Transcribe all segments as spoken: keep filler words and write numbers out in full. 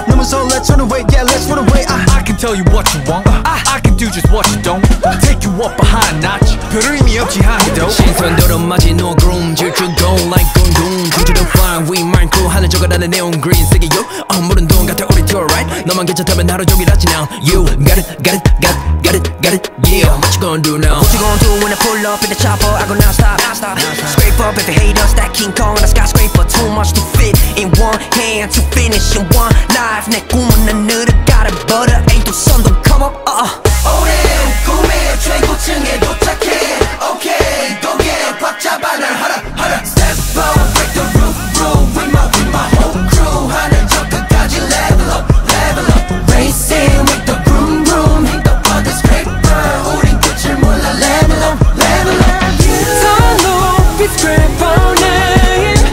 너무 설레 turn away yeah let's run away I, I can tell you what you want uh, I can do just what you don't Take you up a high notch 별 의미 없지 하기도 신선도로 맞이 no groom 질주 go like gungun 공주도 fly we mind cool 하늘 저거라는 neon green 세계요 어 물은 돈 같아 우리 tour right 너만 괜찮다면 하루 종일 하지 now You got it got it got it got it got it yeah What you gonna do now What you gonna do when I pull up in the chopper I go now stop, now stop. Scrape up if you hate us that King Kong on a skyscraper Too much to fit in one hand to finish in one life 내 꿈은 하늘을 가려 butter ain't no sun don't come up uh. 오랜 꿈의 최고층에 도착해 Okay 거기에 꽉 잡아 날 하라 하라 Step up break the roof roof with my with my whole crew 하늘 저 끝까지 level up level up Racing with the vroom vroom hit the button scraper 우린 끝을 몰라 level up level up 더 높이 scrape our name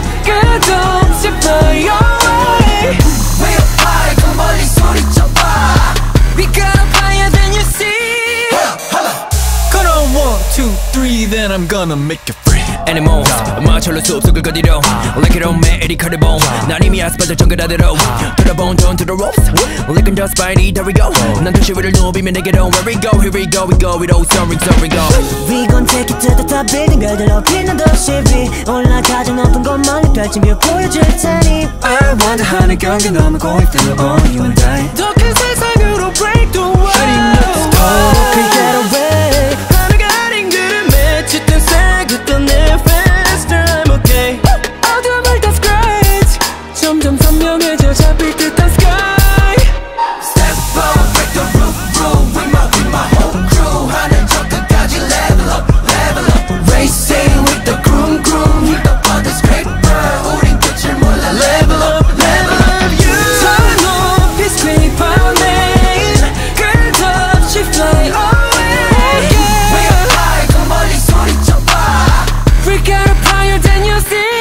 끝없이 fly away Way up high 더 멀리 소리쳐봐 We got up higher than you see Gonna one, two, three Then I'm gonna make it free Animals 마철로 숲속을 거디려 Like it on me, 에리 카르본 난 이미 아스팔트 정글하대로 돌아본 down to the ropes Licking the spidey, there we go 난 도시 위를 누비면 내게로 Where we go, here we go, we go We don't soaring, soaring, go We gon' take it to the top building 별들 높이는 도시 위 올라가자 높은 곳만 펼치며 보여줄 테니 I want 하늘 경계 넘어 going through all you and I 더 큰 세상으로 break the world Let's go get away 하늘가 아닌 구름에 짙은 색했던 내 faster I'm okay 어둠을 다 scratch 점점 선명해져 잡힐 듯한 sky Step up break the roof roof with my with my whole crew 하늘 저 끝까지 level up level up Racing with the groom groom hit the button scraper 우린 끝을 몰라 level up level up you 더 높이 scrape our name 끝없이 fly away Way up high 더 멀리 소리쳐봐 We got up higher than you see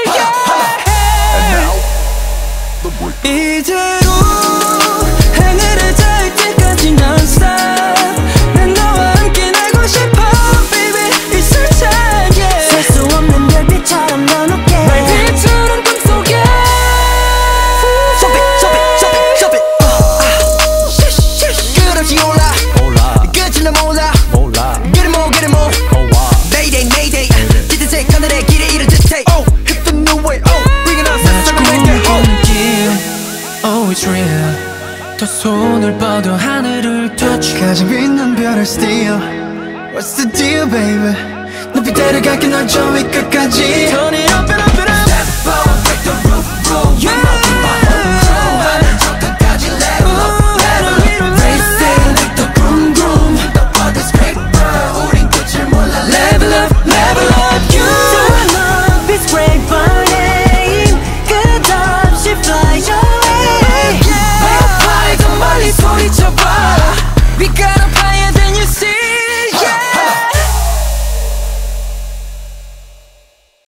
이대로 하늘을 닿을 때까지 non-stop 난 너와 함께 날고 싶어 baby 있을 차게 셀 수 없는 별빛처럼 넌 높게 별빛처럼 꿈속에 Jump it jump it jump it jump it 끝없이 올라 몰라 끝은 몰라 몰라 Get it more get it more 고와 Mayday mayday 짙은 색 하늘의 길에 이른 듯해 Oh hit the new way Oh bring it on circle make it Oh Oh it's real 더 손을 뻗어 하늘을 touch 가장 빛난 별을 steal What's the deal baby 높이 데려갈게 널 저 위 끝까지 Turn it up and up